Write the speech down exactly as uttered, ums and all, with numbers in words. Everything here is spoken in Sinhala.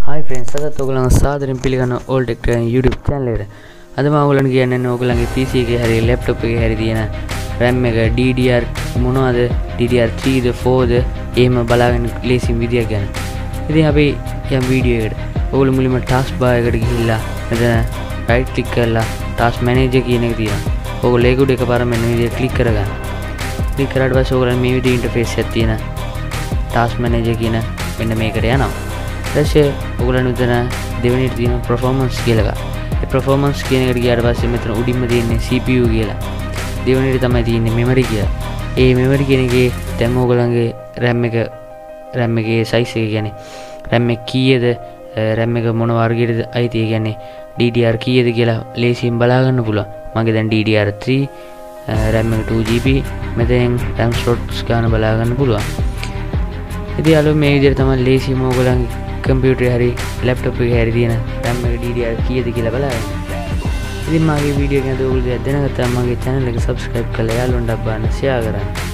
Hi friends, අදත් ඔයගොල්ලන්ව සාදරයෙන් පිළිගන්න All Tech YouTube channel එකට. අද මම ඔයගොල්ලන්ට කියන්නේ ඔයගොල්ලන්ගේ P C එකේ හරි laptop එකේ හරි තියෙන RAM එක D D R මොනවද D D R three ද four ද එහෙම බලාගෙන ලේසියෙන් විදියක් ගැන. ඉතින් අපි යම් වීඩියෝ එකකට ඔයගොල්ලෝ මුලින්ම task bar එකට ගිහිල්ලා මෙතන right click කරලා task manager කියන එක තියෙනවා. ඔයගොල්ලෝ ඒක උඩ එකපාර මෙන්න මේ විදිහට click කරගන්න. click කරාට පස්සේ ඔයගොල්ලන් මේ විදිහේ interface එකක් තියෙන task manager කියන මෙන්න මේකට යනවා. ඊටසේ ඔයගොල්ලන් උදන දෙවෙනිට තියෙන performance කියලා එක. ඒ performance කියන එකට ගියාට පස්සේ මෙතන උඩින්ම තියෙන්නේ C P U කියලා. දෙවෙනිට තමයි තියෙන්නේ memory කියලා. ඒ memory කියන එකේ දැන් ඔයගොල්ලන්ගේ RAM එක RAM එකේ size එක කියන්නේ RAM එක කීයද RAM එක මොන වර්ගයකටද අයිති ඒ කියන්නේ D D R කීයද කියලා ලේසියෙන් බලා ගන්න පුළුවන්. මගේ දැන් D D R three RAM එක two G B මෙතෙන් RAM slots ගන්න බලා ගන්න පුළුවන්. ඉතින් යාළුවෝ මේ විදිහට තමයි ලේසියෙන්ම ඔයගොල්ලන්ගේ computer hari laptop එකේ hari තියෙන RAM එක D D R කීයද කියලා බලන්න. ඉතින් මගේ වීඩියෝ එක ගැන ඔයගොල්ලෝ දැනගත්තාම මගේ channel එක subscribe කරලා යාළුවන්ට අප්බාන්න share කරන්න.